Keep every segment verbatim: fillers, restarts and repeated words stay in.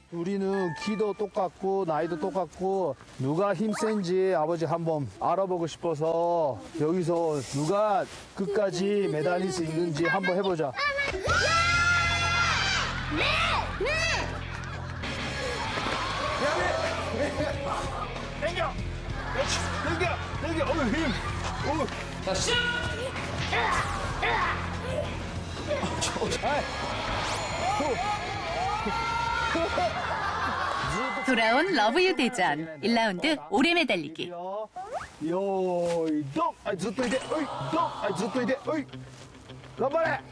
우리는 키도 똑같고 나이도 똑같고 누가 힘 센지 아버지 한번 알아보고 싶어서 여기서 누가 끝까지 매달릴 수 있는지 한번 해보자. 네! 네! 당겨! 그렇지! 당겨! 당겨! 어우 힘! 어우! 자, 슛! 돌아온 러브유 대전 일 라운드 오래 매달리기. 요, 동! 아, ずっといて! 어이! 동! 아, ずっといて! 어이! 頑張れ!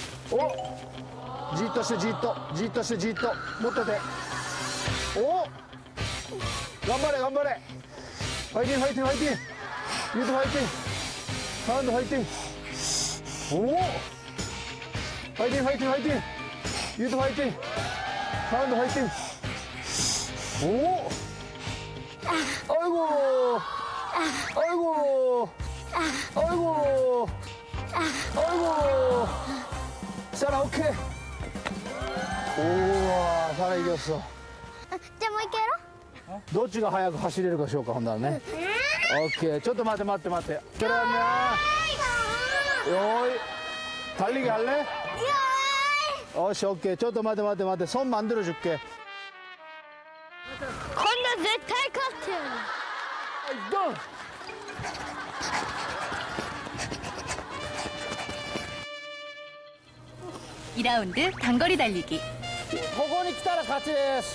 오! じっとしてじっとじっとしてじっと持っててお頑張れ頑張れファイティンファイティンファイティンユートファイティンハンドファイティンおおファイティンファイティンファイティンユートファイティンハンドファイティンおお아이고 아이고 아이고 아이고 사라 오케이 우와 사라 이겼어 じゃあもう一回やろうどっちが早く走れるかしようかほんならねオッケーちょっと待って待って待って그러면 요이 달리기 할래? 어시 오케이 ちょっと待って待って待って손 만들어 줄게 今度絶対勝ってやるドン 이 라운드 단거리 달리기. ここに来たら勝ちです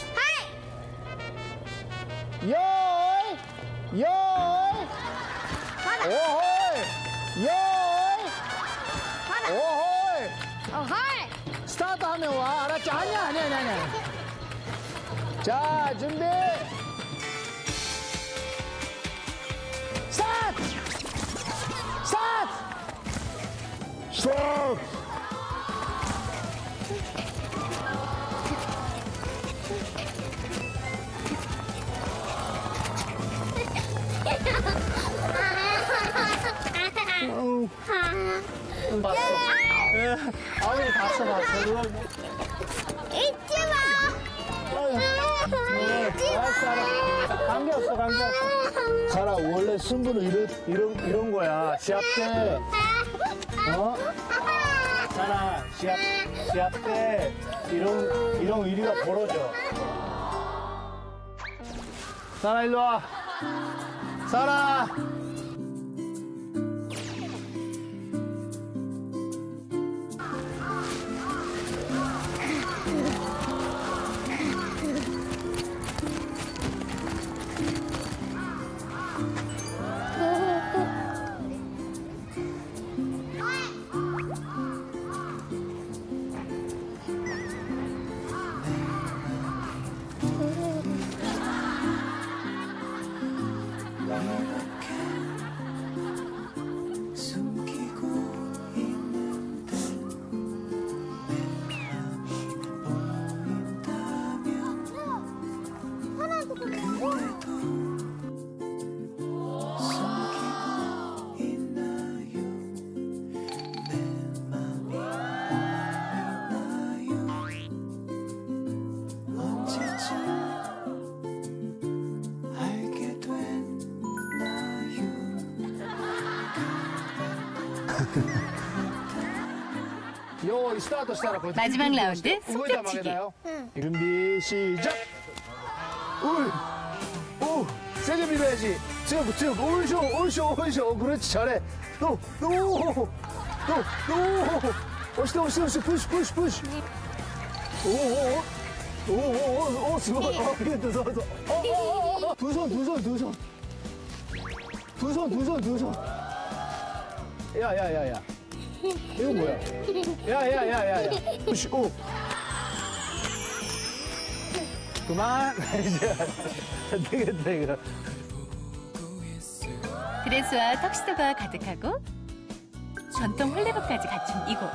はいよーいよーいまだおほいよーいおほいあはいスタート하면 와 알았지? 아니야 아니야 아니야 아니야 자 준비 스타트 스타트 스타트 봤어. 예, 아버지 봤어, 봤어. 그거. 잊지 마 잊지 알았어, 알았어. 관계없어, 관계없어. 사라, 원래 승부는 이런, 이런, 이런 거야. 시합 때. 어? 사라, 시합, 시합 때 이런, 이런 일이가 벌어져. 사라, 일로 와. 사라. 마지막 라운드 숨겨치기. 준비 시작. 오, 세게 밀어야지. 쭉, 쭉, 올쇼, 올쇼, 올쇼. 그렇지, 잘해. 또, 또, 또, 또. 오시, 오시, 오시, 푸시, 푸시, 푸시. 오, 오, 오, 오, 오, 오, 수고. 어, 이게 두 손, 어, 어, 어, 두 손, 두 손, 두 손. 두 손, 두 손, 두 손. 야, 야, 야, 야. 이거 뭐야? 야, 야, 야, 야, 야. 푸시, 오. 그만. 이제 안 되겠다, 이거. 드레스와 턱시도가 가득하고 전통 홀레복까지 갖춘 이곳.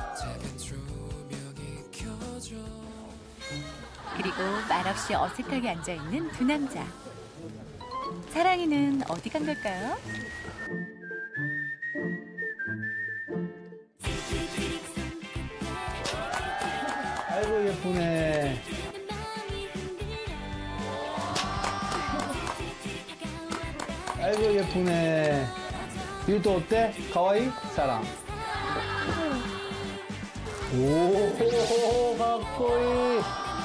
그리고 말없이 어색하게 앉아있는 두 남자. 사랑이는 어디 간 걸까요? 아이고 예쁘네. 아이고 예쁘네. 유도 어때? 가와이? 사랑. 오, 가꼬이.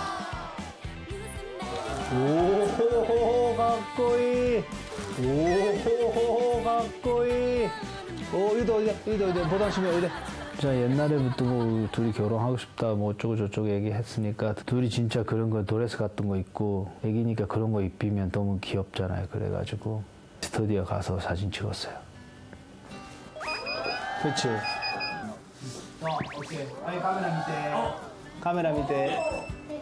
오, 가꼬이. 오, 가꼬이. 오, 유도 어디? 유도 어디? 보담심이 어디? 자, 옛날에부터 뭐 둘이 결혼하고 싶다 뭐 어쩌고 저쩌고 얘기했으니까 둘이 진짜 그런 거 드레스 같은 거 입고 애기니까 그런 거 입히면 너무 귀엽잖아요. 그래가지고 스튜디오 가서 사진 찍었어요. 그렇지. 어, 오케이. 아니 카메라 밑에. 카메라 밑에.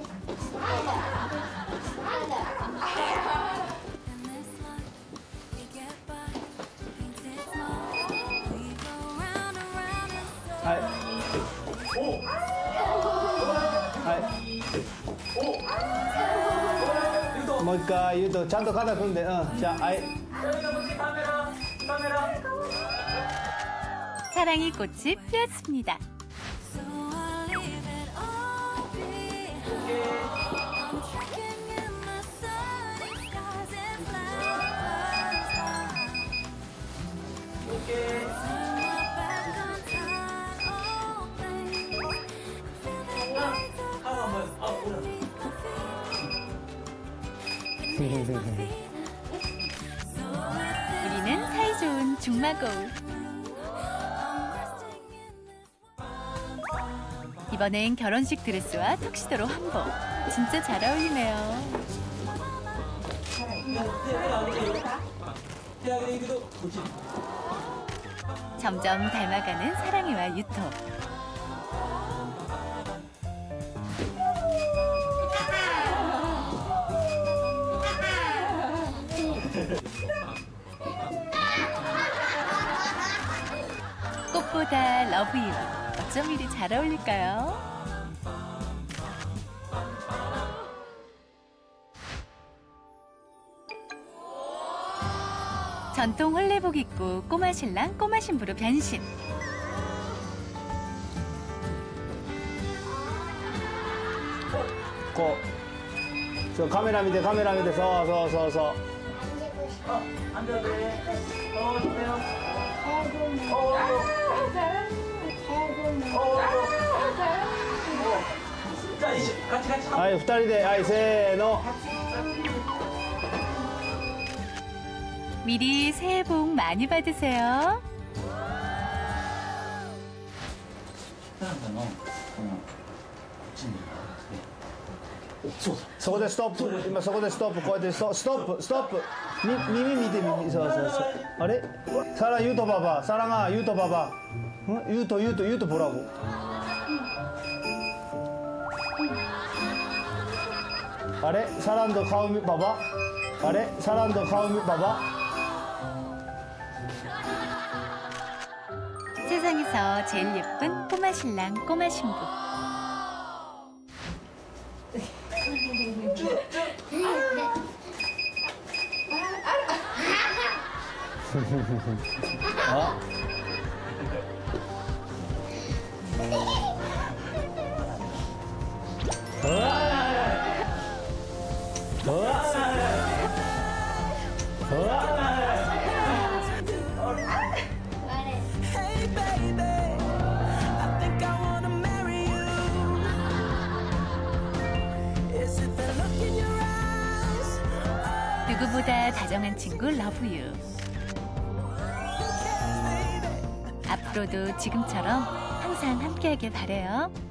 はい。はい。もう一回言うとちゃんと肩組んで、うん。じゃあ、はい。 사랑의 꽃이 피었습니다. 우리는 사이좋은 중마고. 이번엔 결혼식 드레스와 턱시도로 한복. 진짜 잘 어울리네요. 점점 닮아가는 사랑이와 유토. 꽃보다 러브유. 어쩜 이리 잘 어울릴까요? 전통 홀레복 입고 꼬마 신랑 꼬마 신부로 변신. 고. 저 카메라 밑에 카메라 밑에 서 서 서 서. 앉아도 돼. 어, 주세요. 자, 이제 같이 같이. 아이, 두人で、はい、せーの。 미리 새해 복 많이 받으세요. そこでストップ。今そこでストップ。こうやってストストップストップ。み耳見て耳。そうそうそう。あれ？サラユウトババ。サラがユウトババ。ん？ユウトユウトユウトボラゴ。あれ？サランドカウミババ。あれ？サランドカウミババ。 세상에서 제일 예쁜 꼬마 신랑 꼬마 신부. 어? 누구보다 다정한 친구 러브유. 앞으로도 지금처럼 항상 함께하길 바래요.